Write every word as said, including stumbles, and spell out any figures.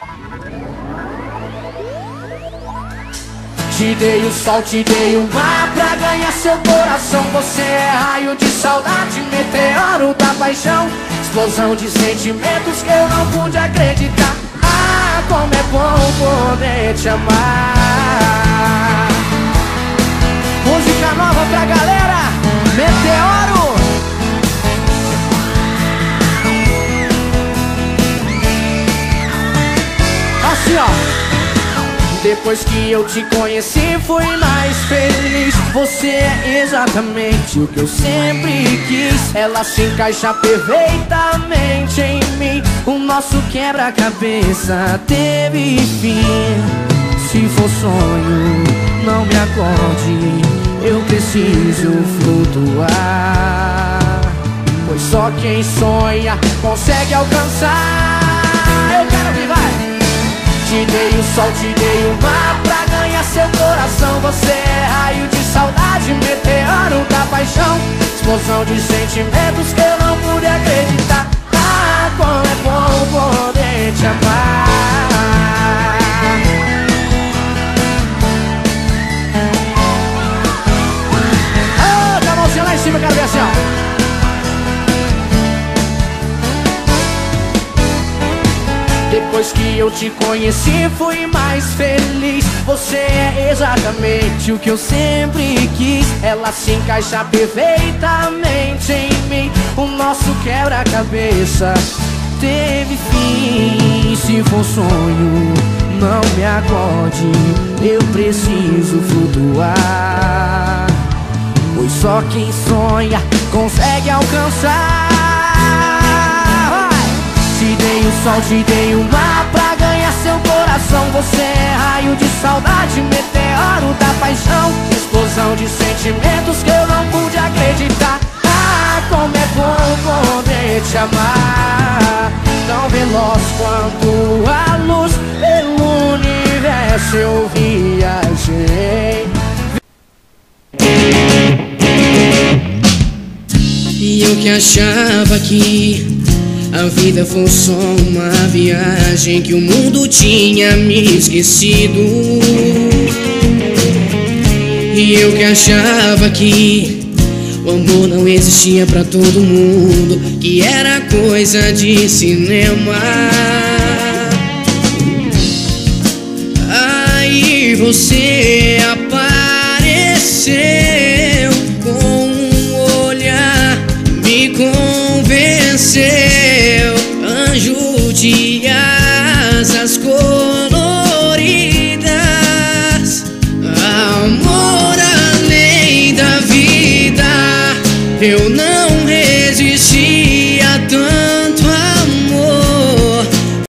Te dei o sol, te dei o mar pra ganhar seu coração. Você é raio de saudade, meteoro da paixão, explosão de sentimentos que eu não pude acreditar. Ah, como é bom poder te amar. Música nova pra galera, Meteoro. Assim ó. Depois que eu te conheci fui mais feliz. Você é exatamente o que eu sempre quis. Ela se encaixa perfeitamente em mim. O nosso quebra-cabeça teve fim. Se for sonho, não me acorde, eu preciso flutuar. Pois só quem sonha consegue alcançar. Eu quero que vai. Te dei o sol, te dei o mar pra ganhar seu coração. Você é raio de saudade, meteoro da paixão, explosão de sentimentos que eu não pude acreditar. Ah, como é bom poder te amar. Ah, com a mãozinha lá em cima, eu quero ver assim, ó. Depois que eu te conheci fui mais feliz. Você é exatamente o que eu sempre quis. Ela se encaixa perfeitamente em mim. O nosso quebra-cabeça teve fim. Se for sonho, não me acorde, eu preciso flutuar. Pois só quem sonha consegue alcançar. Te dei o sol, te dei o mar pra ganhar seu coração. Você é raio de saudade, meteoro da paixão, explosão de sentimentos que eu não pude acreditar. Ah, como é bom poder te amar. Tão veloz quanto a luz pelo universo eu viajei. E eu que achava que a vida foi só uma viagem, que o mundo tinha me esquecido. E eu que achava que o amor não existia pra todo mundo, que era coisa de cinema. Aí você apareceu com um olhar, me convenceu. Anjo de asas coloridas, amor além da vida, eu não